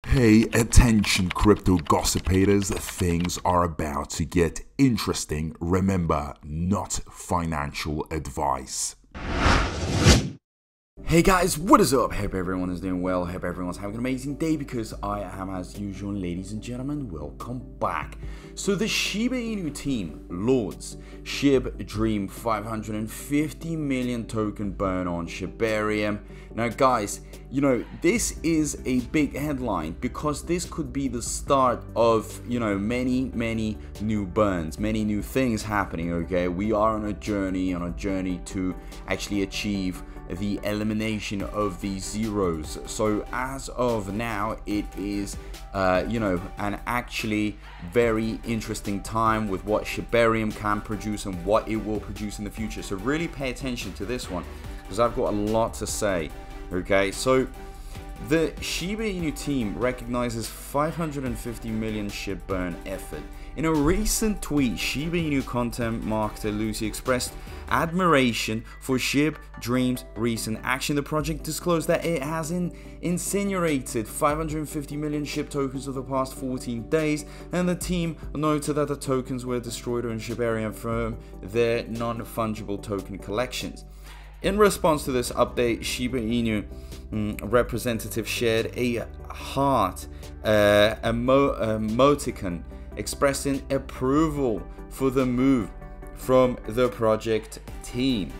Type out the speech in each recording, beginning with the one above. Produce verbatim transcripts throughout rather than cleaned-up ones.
Hey, attention crypto gossipators, things are about to get interesting. Remember, not financial advice. Hey guys, what is up? Hope everyone is doing well. Hope everyone's having an amazing day because I am as usual. Ladies and gentlemen, welcome back. So the Shiba Inu team lords Shib Dream five hundred fifty million token burn on Shibarium. Now guys, you know, this is a big headline because this could be the start of, you know, many, many new burns, many new things happening, okay? We are on a journey, on a journey to actually achieve the elimination of these zeros. So as of now, it is uh, you know, an actually very interesting time with what Shibarium can produce and what it will produce in the future. So really pay attention to this one because I've got a lot to say. Okay, so the Shiba Inu team recognizes five hundred fifty million SHIB burn effort. In a recent tweet, Shiba Inu content marketer Lucy expressed admiration for Shib Dream's recent action. The project disclosed that it has in incinerated five hundred fifty million SHIB tokens over the past fourteen days, and the team noted that the tokens were destroyed on Shibarium from their non-fungible token collections. In response to this update, Shiba Inu mm, representative shared a heart uh, emo emoticon expressing approval for the move from the project team.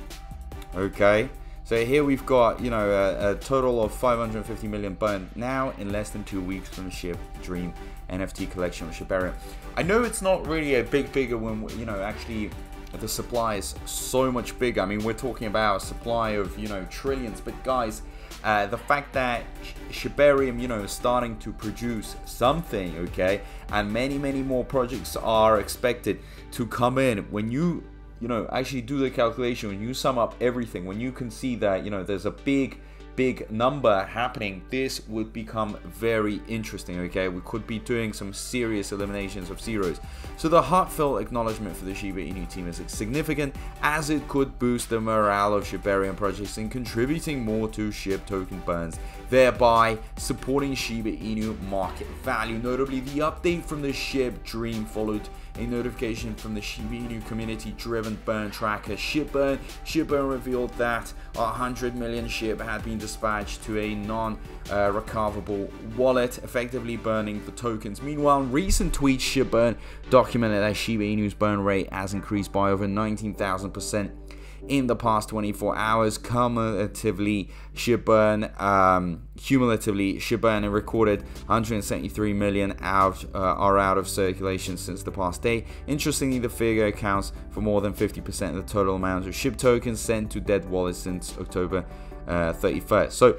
Okay, so here we've got, you know, a, a total of five hundred fifty million burned now in less than two weeks from the Shib Dream N F T collection of Shibarium. I know it's not really a big figure when, you know, actually the supply is so much bigger. I mean, we're talking about a supply of, you know, trillions, but guys, uh, the fact that Shibarium, you know, is starting to produce something, okay, and many, many more projects are expected to come in. When you, you know, actually do the calculation, when you sum up everything, when you can see that, you know, there's a big, big number happening, this would become very interesting, okay? We could be doing some serious eliminations of zeros. So the heartfelt acknowledgement for the Shiba Inu team is significant, as it could boost the morale of Shibarium projects in contributing more to SHIB token burns, thereby supporting Shiba Inu market value. Notably, the update from the Shib Dream followed a notification from the Shiba Inu community-driven burn tracker ShibBurn. ShibBurn revealed that one hundred million SHIB had been dispatched to a non-recoverable wallet, effectively burning the tokens. Meanwhile, in recent tweets, ShibBurn documented that Shiba Inu's burn rate has increased by over nineteen thousand percent in the past twenty-four hours. Cumulatively, ShibBurn, um, cumulatively, ShibBurn recorded one hundred seventy-three million out uh, are out of circulation since the past day. Interestingly, the figure accounts for more than fifty percent of the total amount of SHIB tokens sent to dead wallets since October uh, thirty-first. So,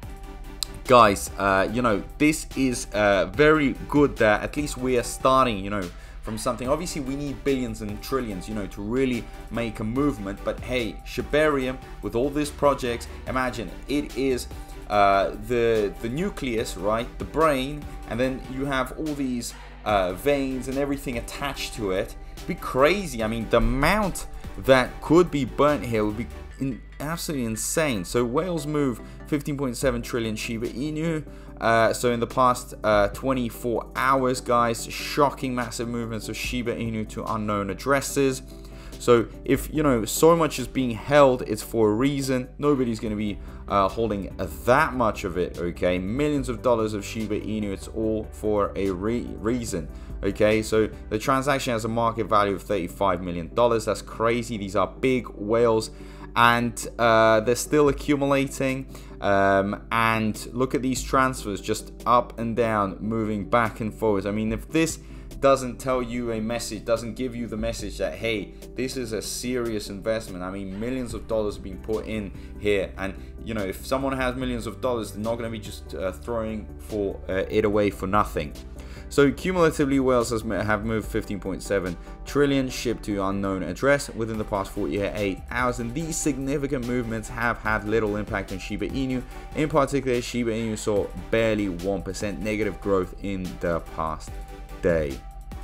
guys, uh, you know, this is uh, very good that at least we are starting, you know, from something. Obviously we need billions and trillions, you know, to really make a movement, but hey, Shibarium with all these projects, imagine it is uh, the the nucleus, right, the brain, and then you have all these uh, veins and everything attached to it. It'd be crazy. I mean, the amount that could be burnt here would be in, absolutely insane. So whales move fifteen point seven trillion Shiba Inu. Uh, so in the past uh, twenty-four hours, guys, shocking massive movements of Shiba Inu to unknown addresses. So if, you know, so much is being held, it's for a reason. Nobody's going to be uh, holding that much of it, okay? Millions of dollars of Shiba Inu, it's all for a re reason, okay? So the transaction has a market value of thirty-five million dollars. That's crazy. These are big whales, and uh, they're still accumulating. Um, and look at these transfers, just up and down, moving back and forwards. I mean, if this doesn't tell you a message, doesn't give you the message that, hey, this is a serious investment. I mean, millions of dollars are being put in here, and you know, if someone has millions of dollars, they're not going to be just uh, throwing for uh, it away for nothing. So cumulatively, whales has, have moved fifteen point seven trillion SHIB to unknown address within the past forty-eight hours, and these significant movements have had little impact on Shiba Inu. In particular, Shiba Inu saw barely one percent negative growth in the past day.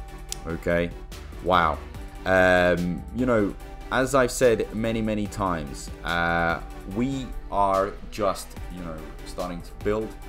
Okay, wow. Um, you know, as I've said many, many times, uh, we are just, you know, starting to build.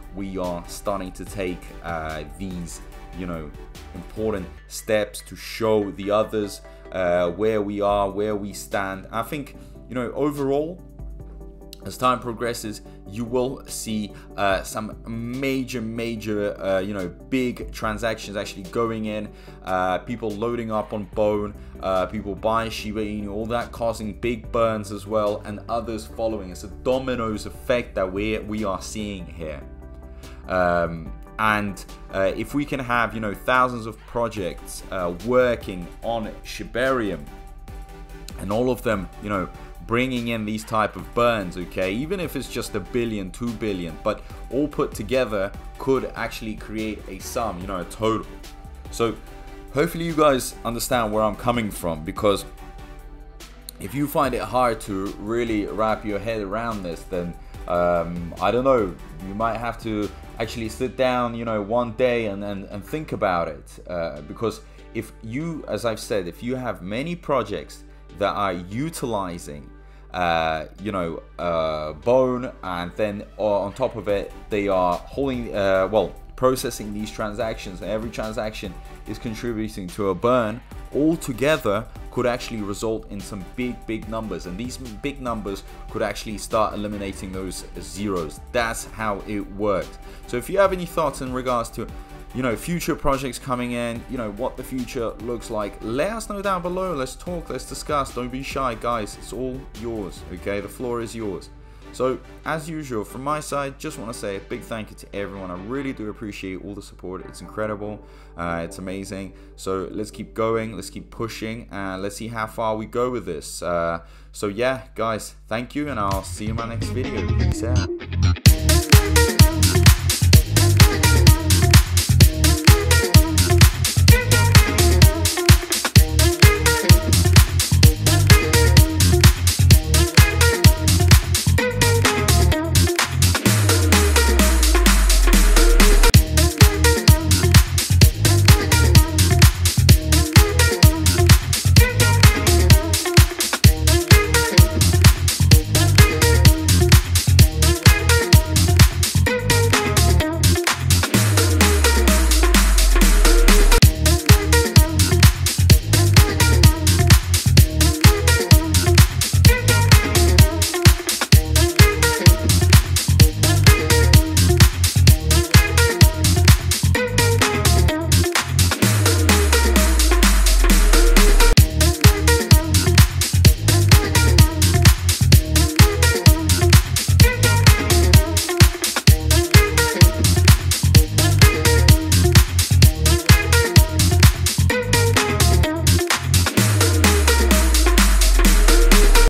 we are starting to take uh, these, you know, important steps to show the others uh, where we are, where we stand. I think, you know, overall, as time progresses, you will see uh, some major, major, uh, you know, big transactions actually going in. Uh, people loading up on Bone, uh, people buying Shiba Inu, all that causing big burns as well, and others following. It's a dominoes effect that we we are seeing here. Um, and uh, if we can have, you know, thousands of projects uh, working on Shibarium, and all of them, you know, bringing in these type of burns, okay, even if it's just a billion, two billion, but all put together could actually create a sum, you know, a total. So hopefully you guys understand where I'm coming from, because if you find it hard to really wrap your head around this, then um, I don't know, you might have to actually sit down, you know, one day and, and, and think about it, uh, because if you, as I've said, if you have many projects that are utilizing uh you know uh Bone, and then uh, on top of it they are holding uh well processing these transactions, and every transaction is contributing to a burn, all together could actually result in some big big numbers, and these big numbers could actually start eliminating those zeros. That's how it works. So if you have any thoughts in regards to, you know, future projects coming in, you know, what the future looks like, let us know down below. Let's talk, let's discuss. Don't be shy, guys. It's all yours, okay? The floor is yours. So as usual, from my side, just want to say a big thank you to everyone. I really do appreciate all the support. It's incredible. Uh, it's amazing. So let's keep going, let's keep pushing, and let's see how far we go with this. Uh, so yeah, guys, thank you, and I'll see you in my next video. Peace out.